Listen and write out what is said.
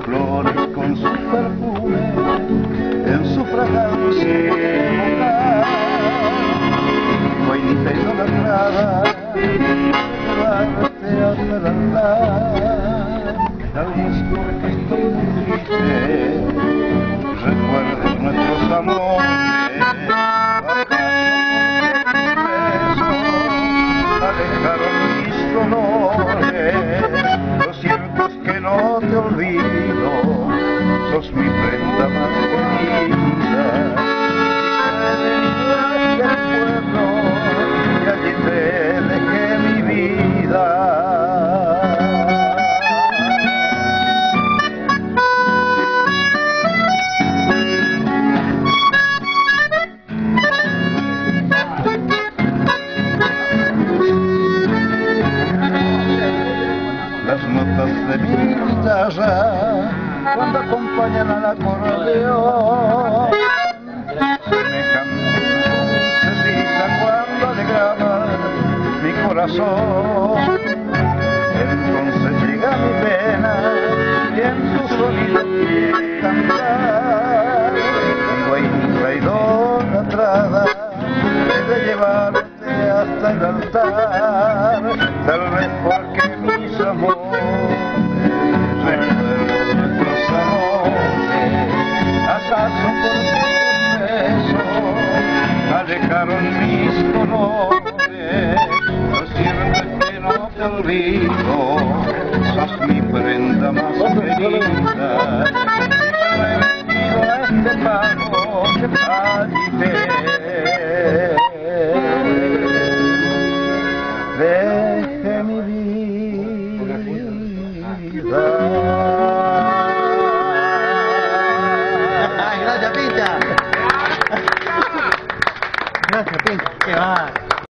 flores con su perfume, en su fragancia evocar. Guainita idolatrada, llevarte hasta el altar. Tal vez porque estoy muy triste, recuerdes nuestros amores. Alejaron mis dolores. Lo cierto es que no te olvido, sos mi prenda más querida. Y al pueblo, y allí te dejé mi vida. Las notas de mi guitarra, cuando acompañan al acordeón, se risa cuando alegraba mi corazón. Entonces llega mi pena y en tu sonido quiere cantar. Mi guainita idolatrada, de llevarte hasta el altar. Tal vez porque mis amores recuerdan nuestros amores. ¿Acaso por tus besos alejaron mis dolores? Lo cierto es que no te olvido, sos mi prenda más querida. Y yo he venido a este pago, allí te dejé mi vida. Gracias, Pinta. Gracias, Pinta. Qué va.